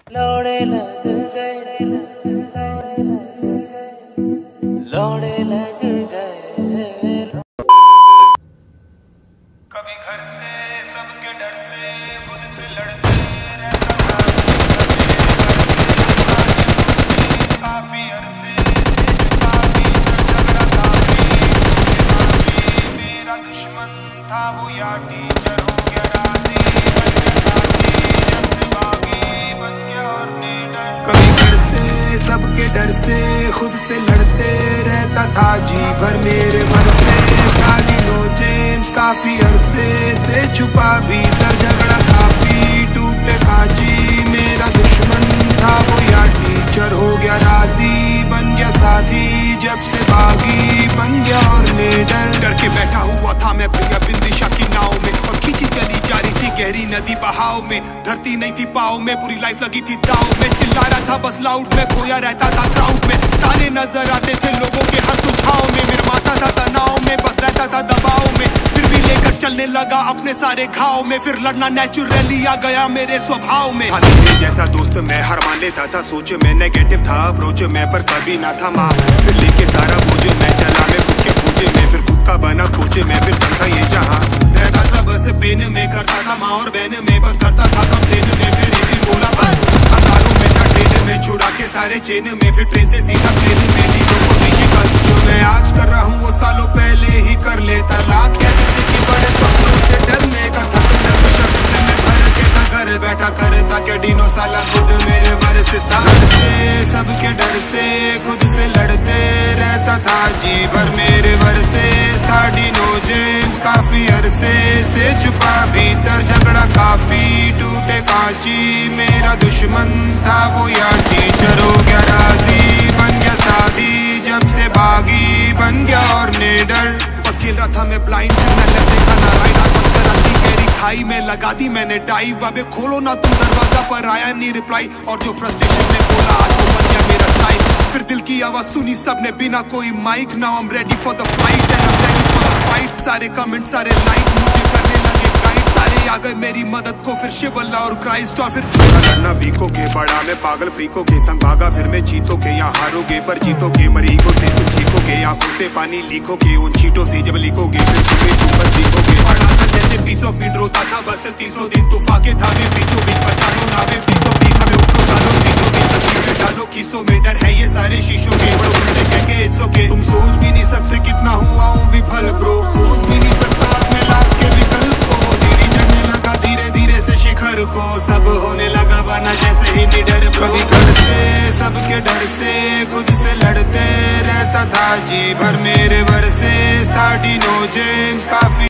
लौड़े लग गए, लौड़े लग गए। कभी घर से सबके डर से खुद से लड़ते रहता था, काफी अरसे से छुपा भी झगड़ा काफी मेरा दुश्मन था वो या टीचर हो गया राजी, बन गया साथी जब से बागी बन गया और निडर। कभी घर से सबके डर से खुद से लड़ते रहता था जी भर मेरे मन से, काफी अरसे से छुपा भीतर झगड़ा काफी टूटे काजी मेरा दुश्मन था वो या टीचर हो गया राजी, बन गया साथी जब से बागी बन गया और निडर। डर के बैठा हुआ था मैं भैया बिंदिशा की नाव में, और खींची चली जा रही थी गहरी नदी बहाव में, धरती नहीं थी पाव में पूरी लाइफ लगी थी दाव में, चिल्ला रहा था बस लाउड में, खोया रहता था क्राउड में, ताने नजर आते थे लोगों के हर सुझाव में, मेरा माथा था तनाव में बस रहता था दबाव में, लेकर चलने लगा अपने सारे घाव में, फिर लड़ना नेचुरली आ गया मेरे स्वभाव में। मेरे जैसा दोस्त मैं हर मान लेता था, सोच में नेगेटिव था अप्रोच में पर कभी ना था माँ, फिर लेके सारा बोझ मैं चला मैं खुद के पूजे में, फिर खुद का बना कोचे में, फिर समझा ये जहाँ रहता था बस पेन में, करता था माँ और बहन में बस करता था कंप्लेन में, फिर एक दिन बोला बस हजारों में था ट्रेन में, छुड़ा के सारे चेन में, फिर ट्रेन से सीधा प्लेन में, चीजों को देखी कल जो मैं आज कर रहा हूँ वो सालों पहले ही कर लेता। रात कहते थे कि बड़े सपनों से डरने का था, शब्द से मैं भर के था घर बैठा करता क्या डीनो साला खुद मेरे वर्सेस था, सबके डर से खुद से लड़ते रहता था जी भर मेरे वर्सेस था, डीनो जेम्स काफी अरसे से छुपा भीतर झगड़ा काफी टूटे कांची मेरा दुश्मन था वो या टीचर हो गया राजी, बन गया साथी जब से बागी बन गया और निडर। बस खेल रहा था मैं ब्लाइंड से, मैं लेफ्ट देखा ना राइट, गहरी खाई में लगा दी मैंने डाइव, अबे खोलो ना तुम दरवाजा पर आया नहीं रिप्लाई, और जो फ्रस्ट्रेशन में बोला आज वो बन गया मेरा स्टाइल, फिर दिल की आवाज सुनी सबने बिना कोई mic, now I am ready for the flight and I am ready for the fight, सारे कमेंट सारे लाइक मुझे करने लगे गाइड, सारे आ गए मेरी मदद को, फिर शिवल्ला और क्राइस्ट, और फिर करना वीकोगे बड़ा मैं पागल फ्रीकोगे संग भागा, फिर मैं जीतोगे यहाँ हारोगे पर जीतोगे, मरीगो से तुम जीतोगे, आंखों से पानी लीकोगे उन चीटों से जब लिखोगे, फिर तुम्हें तुम बस सीखोगे, पढ़ा था जैसे पीस ऑफ मीट रोता था बस 300 दिन तूफाके था मैं बीचों बीच बचालो नावे 20 हमें उठो सालो चीजों की तस्वीर डालो किसों में डर है ये सारे शीशों के, बड़ो उल्टे कह के इट्स ओके, तुम सोच भी नहीं सकते कितना हुआ हूँ विफल ब्रो, खोज भी नहीं सकता अपने लास्ट के विकल्प को, सीढ़ी चढ़ने लगा धीरे धीरे से शिखर को, सब होने लगा बना जैसे ही निडर, कभी घर से सबके डर से खुद से लड़ते रहता था जी भर मेरे वर्सेस था, डीनो जेम्स काफी